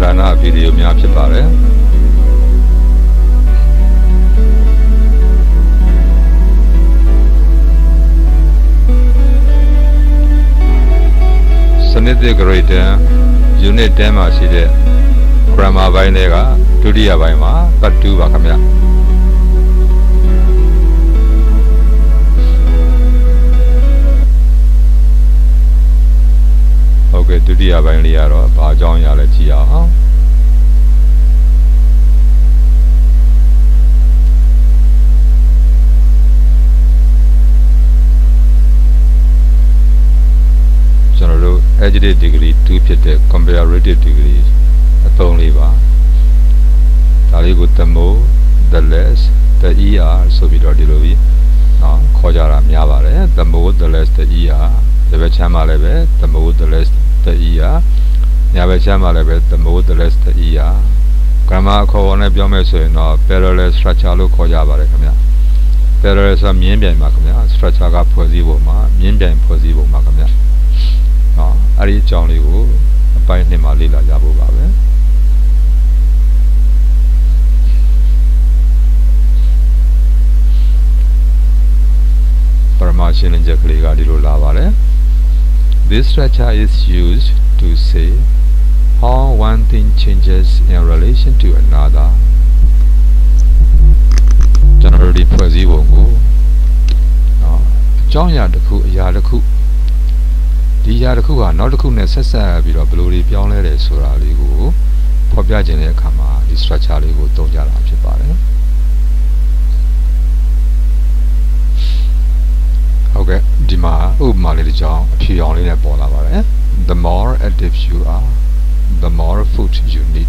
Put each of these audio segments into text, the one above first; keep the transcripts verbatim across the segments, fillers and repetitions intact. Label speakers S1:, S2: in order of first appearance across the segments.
S1: Parana videoများဖြစ်ပါတယ်စနစ်သစ် grade unit ten မှာရှိတဲ့ grammar ဘိုင်းတွေကဒုတိယဘိုင်းမှာ part two ပါခင်ဗျဟုတ်ကဲ့ဒုတိယဘိုင်းလေးကတော့ဘာအကြောင်းအရာလဲကြည့်အောင်ကျွန်တော်တို့ adjective degree two ဖြစ်တဲ့ comparative degree အသုံးလေးပါဒါလေးကို the more the less the er ဆိုပြီးတော့ဒီလိုပြီးနော်ခေါ်ကြတာများပါတယ် the more the less the er ဒီဘက်ချမ်းမှာလည်းပဲ the more the less the er ညာဘက်ချမ်းမှာလည်းပဲ the more the less the er grammar အခေါ်အဝေါ်နဲ့ပြောမယ်ဆိုရင်တော့ parallel structure လို့ခေါ်ကြပါတယ်ခင်ဗျ parallel ဆိုမြင်းပြိုင်ပါခင်ဗျ structure ကဖွဲ့စည်းပုံမှာမြင်းပြိုင်ဖွဲ့စည်းပုံပါခင်ဗျနော်အဲ့ဒီအကြောင်းလေးကိုအပိုင်းနှစ်မှာလေ့လာကြဖို့ပါပဲပရမရှင်းလင်းချက်ကလေးကဒီလိုလာပါတယ် This structure is used to say how one thing changes in relation to another ကျွန်တော်တို့ဒီဖွဲ့စည်းပုံကိုနော်အကြောင်းအရာတစ်ခုအရာတစ်ခုဒီအရာတစ်ခုကနောက်တစ်ခုနဲ့ဆက်ဆက်ပြီးတော့ဘယ်လိုတွေပြောင်းလဲတယ်ဆိုတာလေးကိုဖော်ပြခြင်းတဲ့အခါမှာဒီ structure လေးကိုသုံးကြတာဖြစ်ပါတယ်ဟုတ်ကဲ့ဒီမှာဥပမာလေးတစ်ကြောင်းအဖြေအောင်လေးနဲ့ပေါ်လာပါတယ် The more active you are the more food you need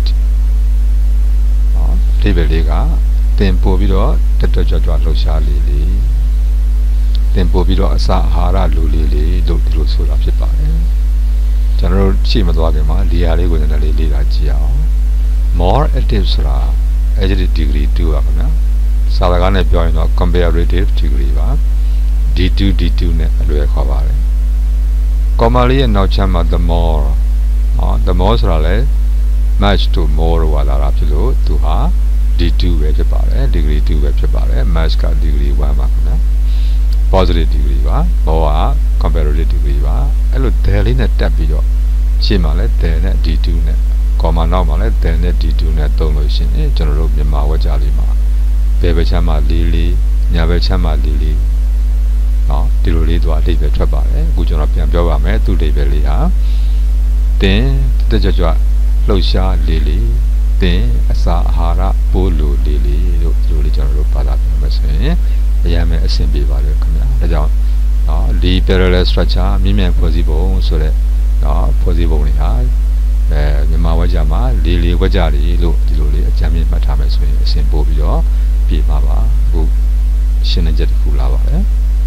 S1: ဒီပဲလေးကတင်ပို့ပြီးတော့တက်တက်ကြွကြွလှုပ်ရှားလေးလေးတင်ပို့ပြီးတော့အစာအာဟာရလူလေးလေးလို့ဒီလိုဆိုတာဖြစ်ပါတယ်ကျွန်တော်တို့ရှေ့မသွားခင်မှာဒီဟာလေးကိုနည်းနည်းလေးလေ့လာကြည့်အောင် more active ဆိုတာ adjective degree two ပါခင်ဗျာစာစကားနဲ့ပြောရင်တော့ comparative degree ပါ D two D two နဲ့အလွယ်ခေါ်ပါတယ် comma လေးရဲ့နောက်ချမ်းမှာ the more ဟော the more ဆိုတာလဲ match to more ဝါလာတာဖြစ်လို့သူဟာ D two ပဲဖြစ်ပါတယ် degree two ပဲဖြစ်ပါတယ် match က degree one ပါခင်ဗျာpositive degree ပါဘောက comparative degree ပါအဲ့လို there လေးနဲ့တက်ပြီးတော့ရှင်းမှာလဲ there နဲ့ D two နဲ့ comma နောက်မှာလဲ there နဲ့ D two နဲ့သုံးလို့ရှင်းရင်ကျွန်တော်တို့မြန်မာဝါကြလေးမှာဘယ်ဘက်ချမ်းမှာလေးလေးညာဘက်ချမ်းမှာလေးလေးနော်ဒီလိုလေးတော့အတိတ်ပဲထွက်ပါတယ်အခုကျွန်တော်ပြန်ပြောပါမယ်သူ့အတိတ်ပဲလေးဟာတင်တက်ကြွကြွလှုပ်ရှားလေးလေးတင်အစာအာဟာရပိုးလိုလေးလေးတို့ဒီလိုလေးကျွန်တော်တို့ဘာသာပြန်မယ်ဆိုရင်အရင်မဲ့အဆင်ပြေပါလေခင်ဗျာဒါကြောင့်နော်ဒီ parallel structure မြင့်မြတ်ဖွဲ့စည်းပုံဆိုတဲ့နော်ဖွဲ့စည်းပုံတွေဟာအဲမြန်မာဝါကြမှာလေးလေးဝါကြတွေလို့ဒီလိုလေးအကြမ်းမြင့်မှတ်ထားမယ်ဆိုရင်အဆင်ပို့ပြီးတော့ပြေပါပါအခုရှင်းနေချက်တစ်ခုလာပါတယ်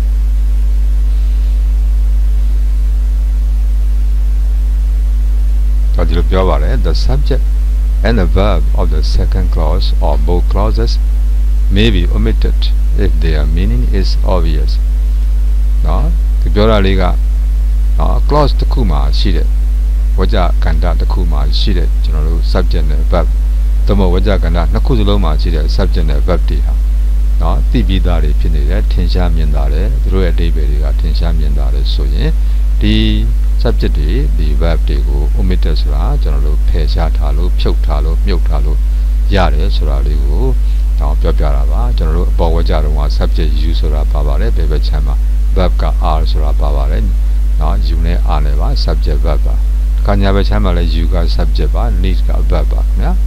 S1: တော့ဒီလိုပြောပါတယ် the subject and the verb of the second clause or both clauses may be omitted if their meaning is obvious နော်ဒီပြောတာလေးကနော် clause တစ်ခုမှာရှိတဲ့ဝကြကဏ္ဍတစ်ခုမှာရှိတဲ့ကျွန်တော်တို့ subject နဲ့ verb သို့မဟုတ်ဝကြကဏ္ဍနှစ်ခုစလုံးမှာရှိတဲ့ subject နဲ့ verb တွေဟာနော်သိပြီးသားတွေဖြစ်နေတယ်ထင်ရှားမြင်သာတယ်သူတို့ရဲ့အဓိပ္ပာယ်တွေကထင်ရှားမြင်သာတယ်ဆိုရင်ဒီ subject တွေဒီ verb တွေကို omitted ဆိုတာကျွန်တော်တို့ဖယ်ရှားထားလို့ဖြုတ်ထားလို့မြုပ်ထားလို့ရတယ်ဆိုတာလေးကိုတော့ပြောပြတာပါကျွန်တော်တို့အပေါ်ဝကြတော့က subject you ဆိုတာပါပါတယ်ဘယ်ဘက်ချမ်းမှာ verb က are ဆိုတာပါပါတယ်နော် you နဲ့ are နဲ့ပါ subject verb ပါခါညာဘက်ချမ်းမှာလည်း you က subject ပါ need က verb ပါခင်ဗျာ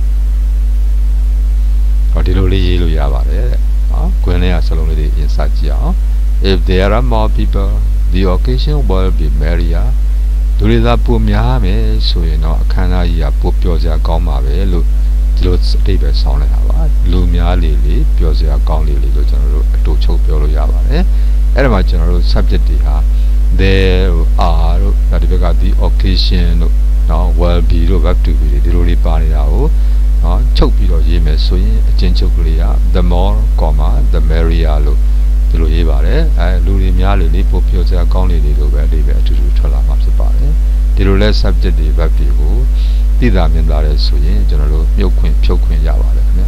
S1: ဟောဒီလိုလေးရေးလို့ရပါတယ်နော်ခွင်းလေးကစလုံးလေးတွေ insert ကြည့်အောင် if there are more people the occasion will be merrier လူတွေသာပိုများမယ်ဆိုရင်တော့အခမ်းအနားကြီးကပိုပျော်စရာကောင်းပါပဲလို့ဒီလိုအတိတ်ပဲဆောင်းနေတာပါလူများလေးလေးပျော်စရာကောင်းလေးလေးလို့ကျွန်တော်တို့အတူချုပ်ပြောလို့ရပါတယ်အဲ့ဒါမှကျွန်တော်တို့ subject တွေဟာ there are တို့ဒါဒီဘက်က the occasion တို့နော် will be တို့ verb to be ဒီလိုလေးပါနေတာကိုနော်ချုပ်ပြီးတော့ရေးမယ်ဆိုရင်အချင်းချုပ်ကလေးက the more, the merrier လို့ဒီလိုရေးပါတယ်အဲလူတွေများလေလေးပို့ပြောစရာကောင်းလေလေးလို့ပဲအဓိပ္ပာယ်အတူတူထွက်လာမှာဖြစ်ပါတယ်ဒီလိုလဲ subject တွေ verb တွေကိုသိတာမြင်လာတဲ့ဆိုရင်ကျွန်တော်တို့မြုပ်ခွင့်ဖြုတ်ခွင့်ရပါတယ်ခင်ဗျာ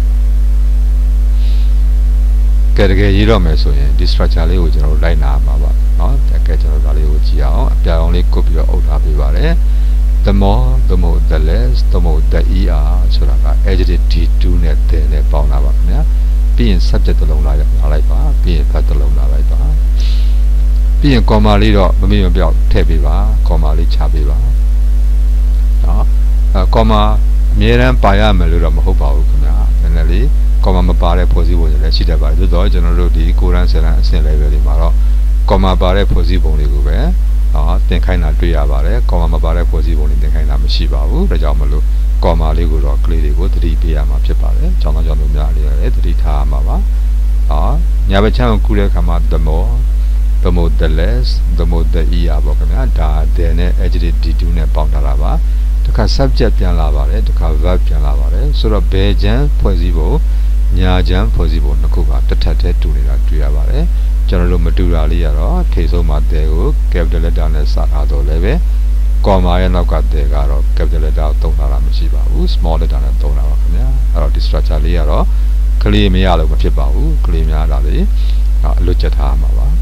S1: ကဲတကယ်ရေးတော့မယ်ဆိုရင်ဒီ structure လေးကိုကျွန်တော်တို့လိုက်နာမှာပါเนาะတကယ်ကျွန်တော်ဒါလေးကိုကြည့်အောင်အပြာရောင်လေးကုတ်ပြီးတော့အုပ်ထားပေးပါတယ် the more the more the less the more the er ဆိုတာက adjective ဒီ two နဲ့ the နဲ့ပေါင်းတာပါခင်ဗျာပြီးရင် subject တစ်လုံးလာလိုက်ပါပြီးရင် verb တစ်လုံးလာလိုက်ပါပြီးရင် comma လေးတော့မမေ့မပြောက်ထည့်ပေးပါ comma လေးချပေးပါเนาะအဲ comma အမြဲတမ်းပါရမယ်လို့တော့မဟုတ်ပါဘူးခင်ဗျာနည်းနည်းလေး comma မပါတဲ့ဖွဲ့စည်းပုံတွေလည်းရှိတတ်ပါတယ်သို့တော့ကျွန်တော်တို့ဒီကိုရန်ဆယ်လန်အဆင့် level တွေမှာတော့ comma ပါတဲ့ဖွဲ့စည်းပုံတွေကိုပဲเนาะသင်ခိုင်းတာတွေ့ရပါတယ် comma မပါတဲ့ဖွဲ့စည်းပုံတွေသင်ခိုင်းတာမရှိပါဘူးဒါကြောင့်မလို့ comma လေးကိုတော့ကလေးတွေကိုသတိပေးရမှာဖြစ်ပါတယ်ကျောင်းသားကျောင်းသူများလေးလည်းသတိထားရမှာပါဟာညာဘက်ချမ်းကိုကူးတဲ့အခါမှာ the more the more the less the more the er ပေါ့ခင်ဗျာဒါ the နဲ့ adjective ဒီ two နဲ့ပေါင်းထားတာပါတခါ subject ပြန်လာပါတယ်တခါ verb ပြန်လာပါတယ်ဆိုတော့ဘယ်ချမ်းဖွဲ့စည်းပုံညာချမ်းဖွဲ့စည်းပုံနှစ်ခုကတစ်ထပ်တည်းတူနေတာတွေ့ရပါတယ်ကျွန်တော်တို့မတူတာလေးရတော့ထိဆုံးမှာ the ကို capital letter နဲ့စထားတော့လည်းပဲ comma ရဲ့နောက်က the ကတော့ capital letter ကိုသုံးထားတာမရှိပါဘူး small letter နဲ့သုံးတာပါခင်ဗျာအဲ့တော့ဒီ structure လေးကတော့ကလေးမရလို့မဖြစ်ပါဘူးကလေးများတာလေအလွတ်ချက်ထားမှာပါ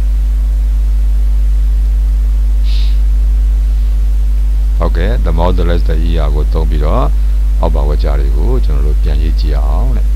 S1: ဟုတ်ကဲ့ the more the less the er ကိုသုံးပြီးတော့အောက်ပါဝကြတွေကိုကျွန်တော်တို့ပြန်ရေးကြည့်အောင်တဲ့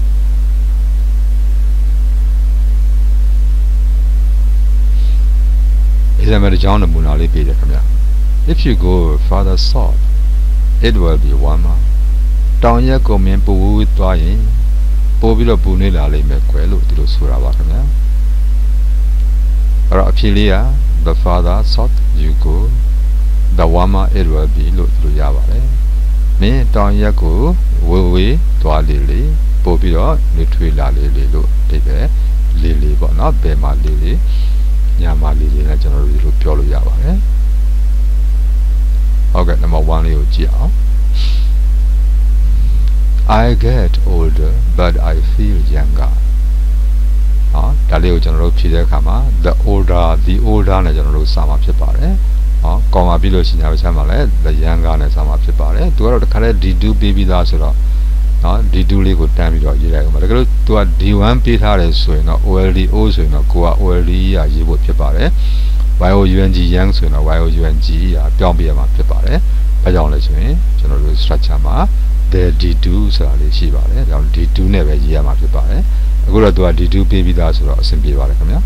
S1: example ကြောင်းနမူနာလေးပေးတယ်ခင်ဗျာ if you go further south it will be warmer တောင်ရက်ကိုမြင်ပူသွားရင်ပို့ပြီးတော့ပူနေလာလိမ့်မယ်ကွယ်လို့ဒီလိုဆိုတာပါခင်ဗျာအဲ့တော့အဖြေလေးက the further south you go the warmer it will be လို့ဒီလိုရပါတယ်မင်းတောင်ရက်ကိုဝေဝေးသွားလေလေပို့ပြီးတော့နေထွေးလာလေလေလို့ဒီပဲလေလေပေါ့နော်ဘယ်မှာလေလေညာမှာလေလေနဲ့ကျွန်တော်တို့ဒီလိုပြောလို့ရပါတယ်ဟုတ်ကဲ့ number one လေးကိုကြည့်အောင် I get older but I feel younger ဟာဒါလေးကိုကျွန်တော်တို့ဖြည့်တဲ့အခါမှာ the older the older နဲ့ကျွန်တော်တို့စာမှာဖြစ်ပါတယ်ဟောကောင်းပါပြီလို့ရှင်ညာပချမ်းမှာလည်း the younger နဲ့စာမှာဖြစ်ပါတယ်သူကတော့တခါလဲ d two ပေးပြီးသားဆိုတော့နော် d two လေးကိုတန်းပြီးတော့ရေးလိုက်အောင်ပါဒါကြလို့သူက d one ပေးထားတယ်ဆိုရင်တော့ oldo ဆိုရင်တော့ကိုက old ရာရေးဖို့ဖြစ်ပါတယ် young young ဆိုရင်တော့ young ရာပြောင်းပြရမှာဖြစ်ပါတယ်ဘာကြောင့်လဲဆိုရင်ကျွန်တော်တို့ structure မှာ the d two ဆိုတာလေးရှိပါတယ်ဒါကြောင့် d two နဲ့ပဲရေးရမှာဖြစ်ပါတယ်အခုတော့သူက d two ပေးပြီးသားဆိုတော့အဆင်ပြေပါတယ်ခင်ဗျာ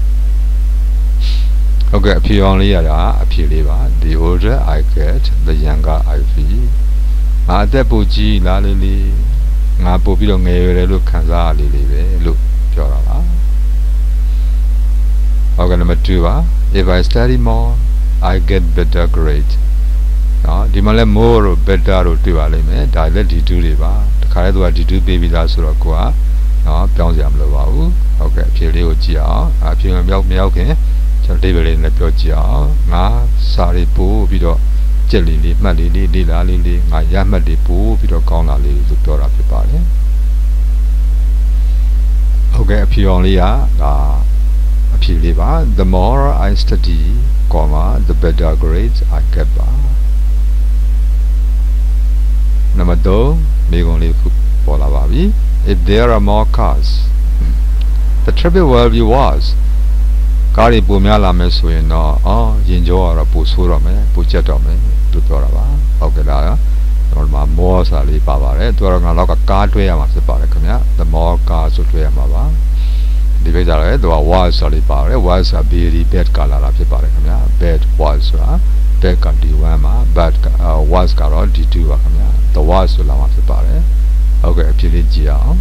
S1: ဟုတ်ကဲ့အဖြေအောင်လေးရတာအဖြေလေးပါ the older I get the younger I feel ငါအသက်ပိုကြီးလားလေးလေးငါပို့ပြီးတော့ငယ်ရွယ်တယ်လို့ခံစားရလေးလေးပဲလို့ပြောတာပါဟုတ်ကဲ့ number two ပါ if I study more I get better grade နော်ဒီမှာလဲ more တို့ better တို့တွေ့ပါလိမ့်မယ်ဒါလည်း d two တွေပါတခါလဲသူက d two ပေးပြီးသားဆိုတော့ကိုကနော်ပြောင်းစရာမလိုပါဘူးဟုတ်ကဲ့အဖြေလေးကိုကြည့်အောင်အဖြေမရောက်မရောက်ခင်ကျွန်တော်ဒီဘယ်လေးနဲ့ပြောကြည့်အောင်ငါစာရီပို့ပြီးတော့ကြက်လေးလေးမှတ်လေးလေးလေးလားလေးလေးငါရမှတ်လေးပို့ပြီးတော့ကောင်းလာလေးလို့ပြောတာဖြစ်ပါတယ်ဟုတ်ကဲ့အဖြေအောင်လေးကဒါအဖြေလေးပါ the more I study comma the better grades I get ပါနံပါတ်twoမိကုံလေးခုပေါ်လာပါပြီ if there are more cars the traffic will be worseကားတွေပုံများလာမယ်ဆိုရင်တော့အော်ရင်ကြောကတော့ပိုဆိုးတော့မယ်ပိုကျက်တော့မယ်လို့ပြောတာပါဟုတ်ကဲ့လားကျွန်တော်မှာ more ဆိုတာလေးပါပါတယ်သူကတော့ငါတော့ကားတွဲရမှာဖြစ်ပါတယ်ခင်ဗျာ the more car ဆိုတွဲရမှာပါဒီကိစ္စလည်းသူက was ဆိုတာလေးပါတယ် was ဆိုတာ very bad ကလာတာဖြစ်ပါတယ်ခင်ဗျာ bad was ဆိုတာ bad က d one မှာ bad က was ကတော့ d two ပါခင်ဗျာ the was ဆိုလာမှာဖြစ်ပါတယ်ဟုတ်ကဲ့အဖြစ်လေးကြည့်အောင်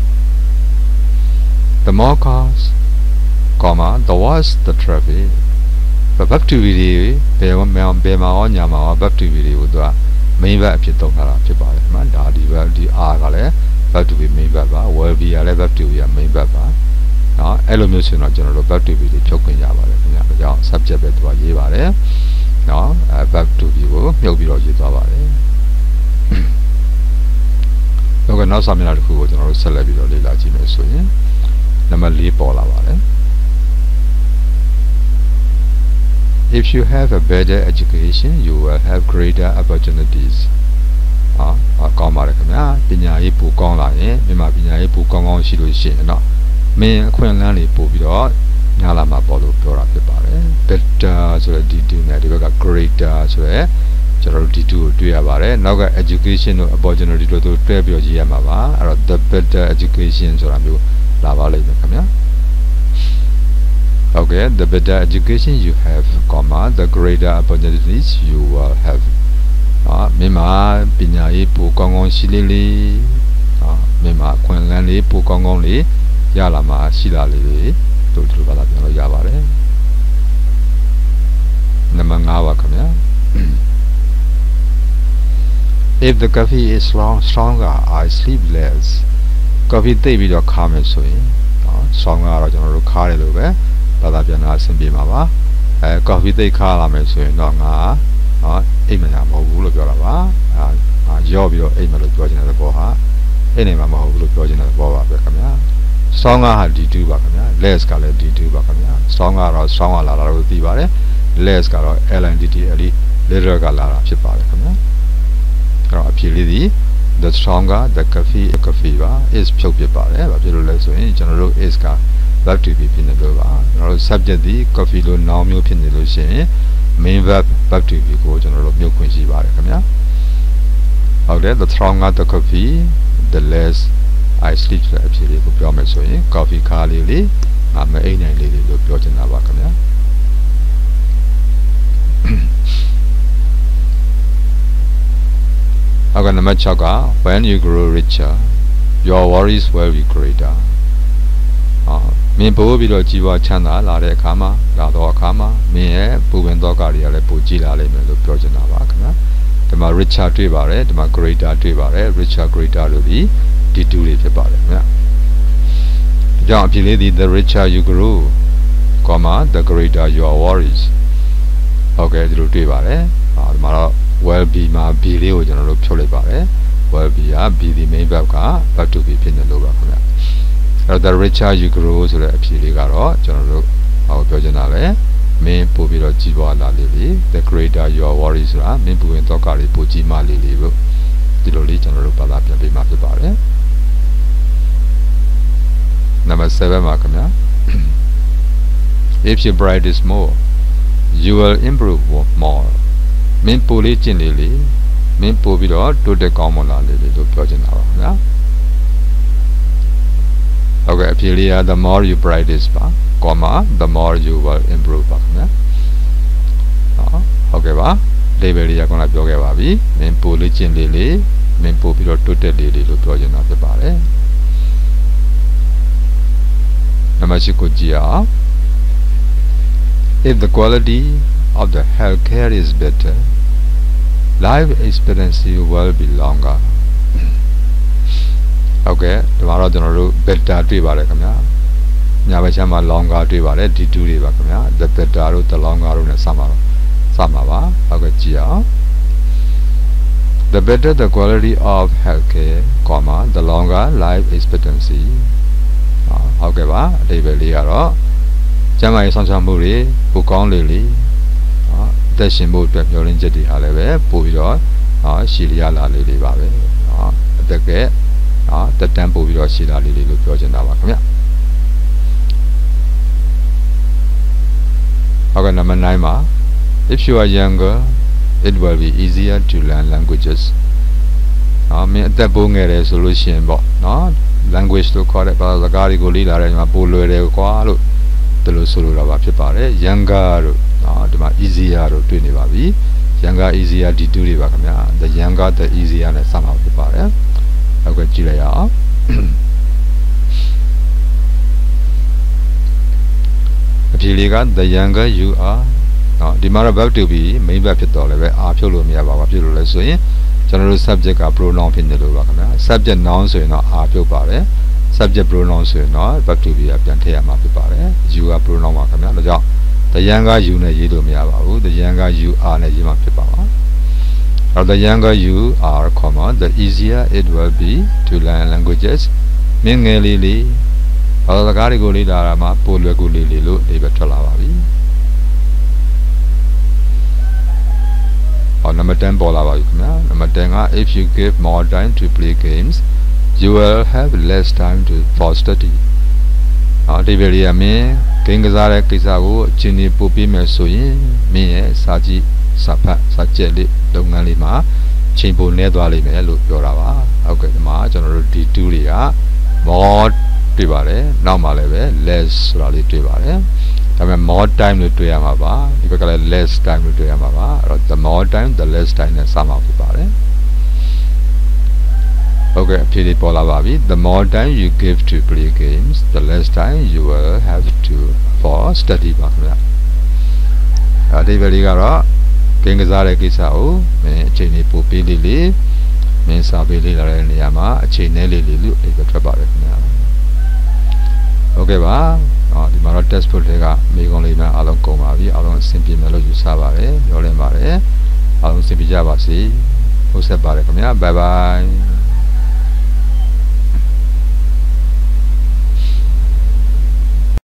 S1: the more cars comma the worse the traffic verb to be ဘယ်မှာဘယ်မှာရောညာမှာရော verb to be ကိုသူက main verb အဖြစ်သုံးထားတာဖြစ်ပါတယ်ခင်ဗျာဒါဒီ verb ဒီ r ကလည်း verb to be main verb ပါ will be ကလည်း verb to be က main verb ပါနော်အဲ့လိုမျိုးဆိုရင်တော့ကျွန်တော်တို့ verb to be တွေဖြုတ်ခွင့်ရပါတယ်ခင်ဗျာဒါကြောင့် subject ပဲသူကရေးပါတယ်နော်အဲ verb to be ကိုမြုပ်ပြီးတော့ရေးသွားပါတယ်တော့ကနောက်စာမျက်နှာတစ်ခုကိုကျွန်တော်တို့ဆက်လက်ပြီးတော့လေ့လာကြည့်မယ်ဆိုရင်နံပါတ်fourပေါ်လာပါတယ် If you have a better education you will have greater opportunities ပညာရေးပိုကောင်းလာရင်မြန်မာပညာရေးပိုကောင်းကောင်းရှိလို့ရှိရင်တော့မင်းအခွင့်အလမ်းတွေပို့ပြီးတော့ညာလာမှာပေါ်လို့ပြောတာဖြစ်ပါတယ် better ဆိုတဲ့ D two နဲ့ဒီဘက်က greater ဆိုတဲ့ကျွန်တော်တို့ D two ကိုတွေ့ရပါတယ်နောက်က education တို့ opportunity တို့တို့တွဲပြီးတော့ရေးရမှာပါအဲ့တော့ the better education ဆိုတာမျိုးလာပါလိမ့်မယ်ခင်ဗျာ okay the better education you have comma the greater opportunities you will have အာမြန်မာပညာရေးပိုကောင်းကောင်းရှိလေးလေးအာမြန်မာအခွင့်အလမ်းလေးပိုကောင်းကောင်းလေးရလာမှာရှိလာလေးလေးတို့ဒီလိုပါလာပြောလို့ရပါတယ်နံပါတ်fiveပါခင်ဗျာ if the coffee is strong stronger I sleep less coffee သိပြီးတော့ခါမယ်ဆိုရင်နော် stronger တော့ကျွန်တော်တို့ခါတယ်လို့ပဲဘာသာပြန်တာအဆင်ပြေမှာပါအဲ coffee သိခါလာမယ်ဆိုရင်တော့ငါနော်အိမ်မညာမဟုတ်ဘူးလို့ပြောတာပါအာရော့ပြီးတော့အိမ်မလို့ပြောချင်တဲ့ဘောဟာအိမ်နေမှာမဟုတ်ဘူးလို့ပြောချင်တဲ့ဘောပါပဲခင်ဗျာ stronger ဟာ D two ပါခင်ဗျာ less ကလည်း D two ပါခင်ဗျာ stronger တော့ stronger လာတာလို့သိပါတယ် less ကတော့ L N D T L little ကလာတာဖြစ်ပါတယ်ခင်ဗျာအဲ့တော့အဖြေလေးဒီ the stronger the coffee coffee ပါ is ဖြုတ်ပြပါတယ်ဘာဖြစ်လို့လဲဆိုရင်ကျွန်တော်တို့ is က verb to be ဖြစ်နေလို့ပါကျွန်တော်တို့ subject ဒီ coffee လို့ noun မျိုးဖြစ်နေလို့ရှိရင် main verb verb to be ကိုကျွန်တော်တို့မြုပ်ခွင့်ရှိပါတယ်ခင်ဗျာဟုတ်တယ် the stronger the coffee the less I sleep ဆိုတဲ့အဖြေလေးကိုပြောမယ်ဆိုရင် coffee ခါလေးလေးငါမအိမ်နိုင်လေးလေးလို့ပြောချင်တာပါခင်ဗျာအောက်ကနံပါတ်sixက when you grow richer your worries will be greater အာမင်းပို့ပြီးတော့ကြီးပွားချမ်းသာလာတဲ့အခါမှာလာတော့အခါမှာမင်းရဲ့ပူပင်သောကတွေကလည်းပိုကြီးလာလိမ့်မယ်လို့ပြောချင်တာပါခင်ဗျာဒီမှာ richer တွေ့ပါတယ်ဒီမှာ greater တွေ့ပါတယ် richer greater လို့ဒီD two တွေဖြစ်ပါတယ်ခင်ဗျာဒီကြောင့်အဖြေလေးဒီ the richer you grow comma the greater your worries ဟုတ်ကဲ့ဒီလိုတွေ့ပါတယ်ဟာဒီမှာတော့ will be မှာ be လေးကိုကျွန်တော်တို့ဖြုတ်လိုက်ပါတယ် will be က be ဒီ main verb က verb to be ဖြစ်နေလို့ပါခင်ဗျာအဲ့တော့ the richer you grow ဆိုတဲ့အဖြေလေးကတော့ကျွန်တော်တို့ဟောပြောချင်တာလေမင်းပို့ပြီးတော့ကြီးပွားလာလေလေ the greater your worries ဆိုတာမင်းပူရင်တော့ကလေးပိုကြီးမှလေလေလို့ဒီလိုလေးကျွန်တော်တို့ဘာသာပြန်ပေးမှာဖြစ်ပါတယ်Number sevenပါခင်ဗျာ if you practice more you will improve more မင်းပိုလေးကျင့်လေလေမင်းပိုပြီးတော့တိုးတက်ကောင်းမွန်လာလေလေလို့ပြောချင်တာပါခင်ဗျာဟုတ်ကဲ့အဖြေလေးက the more you practice ပါ comma the more you will improve ပါခင်ဗျာဟုတ်ကဲ့ပါ level လေးကခုနပြောခဲ့ပါပြီမင်းပိုလေးကျင့်လေလေမင်းပိုပြီးတော့တိုးတက်လေလေလို့ပြောချင်တာဖြစ်ပါတယ် Number sixကိုကြည့်အောင် if the quality of the healthcare is better life expectancy will be longer ဟုတ်ကဲ့ဒီမှာတော့ကျွန်တော်တို့ better တွေ့ပါတယ်ခင်ဗျာညာဘက်ချမ်းမှာ longer တွေ့ပါတယ် D two တွေပါခင်ဗျာ the better တို့ the longer တို့နဲ့စမှာပါစမှာပါဟုတ်ကဲ့ကြည့်အောင် the better the quality of healthcare comma the longer life expectancyဟုတ်ကဲ့ပါအဓိပ္ပာယ်လေးကတော့ကျန်းမာရေးဆောင်ရှားမှုတွေပိုကောင်းလေလေနော်အသက်ရှင်ဖို့အတွက်မျှော်လင့်ချက်တွေဟာလည်းပဲပို့ပြီးတော့နော်ရှည်လျားလာလေလေပါပဲနော်အသက်ကနော်တက်တန်းပို့ပြီးတော့ရှည်လာလေလေလို့ပြောချင်တာပါခင်ဗျဟုတ်ကဲ့ number nine မှာ if you are younger it will be easier to learn languages နော်မင်းအသက်ပိုးငယ်တယ်ဆိုလို့ရှိရင်ပေါ့နော် language လို့ခေါ်တဲ့ဘာသာစကားတွေကိုလေ့လာတဲ့ညီမပိုလွယ်တယ်ကွာလို့ဒီလိုဆိုလိုတာပါဖြစ်ပါတယ် younger တို့နော်ဒီမှာ easier တို့တွေ့နေပါပြီ younger easier D two တွေပါခင်ဗျာ the younger the easier နဲ့စမှာဖြစ်ပါတယ်ဟုတ်ကဲ့ကြည့်လိုက်ရအောင်အဖြေလေးက the younger you are နော်ဒီမှာတော့ verb to be main verb ဖြစ်တော့လည်းပဲအာဖြုတ်လို့မရပါဘူးဖြစ်လို့လဲဆိုရင်ကျွန်တော်တို့ subject က pronoun ဖြစ်နေလို့ပါခင်ဗျာ subject noun ဆိုရင်တော့အာပြုတ်ပါတယ် subject pronoun ဆိုရင်တော့ verb to be ကပြန်ထည့်ရမှာဖြစ်ပါတယ် you က pronoun ပါခင်ဗျာဒါကြောင့် the younger you နဲ့ရေးလို့မရပါဘူး the younger you are နဲ့ရေးမှာဖြစ်ပါပါအဲ့ the younger you are comma the easier it will be to learn languages မင်းငယ်လေးလေးဘာသာစကားတွေကိုလေ့လာတာမှာပိုလွယ်ကူလေးလေးလို့ဒီပဲထွက်လာပါပြီဟ or number ten ball about number ten if you give more time to play games you will have less time to for study. Now the very mean game kazare kisago chini pupi me soyin me saji sapa sajeli longali ma chimbo nedwali me lo pyora ba. Okay ma jono di two liya moreတွေ့ပါတယ်နောက်မှလည်းပဲ less ဆိုတာလေးတွေ့ပါတယ်ဒါပေမဲ့ more time လို့တွေ့ရမှာပါဒီဘက်ကလည်း less time လို့တွေ့ရမှာပါအဲ့တော့ the more time the less time နဲ့စမှာဖြစ်ပါတယ်ဟုတ်ကဲ့အဖြေလေးပေါ်လာပါပြီ the more time you give to play games the less time you will have to for study ပါခင်ဗျာအဲ့ဒီဘက်လေးကတော့ဂိမ်းကစားတဲ့ကိစ္စကိုမင်းအချိန်လေးပိုပေးလေးလေးမင်းစာပေးလေးလာတဲ့နေရာမှာအချိန်နဲ့လေးလေးလို့ဒီဘက်ထွက်ပါတယ်ခင်ဗျာဟုတ်ကဲ့ပါအော်ဒီမှာတော့ test book တွေကမိကုံးလေးများအားလုံးကုန်ပါပြီအားလုံးအဆင်ပြေမယ်လို့ယူဆပါတယ်ပြောလင်းပါတယ်အားလုံးအဆင်ပြေကြပါစေဟုတ်ဆက်ပါတယ်ခင်ဗျာ bye bye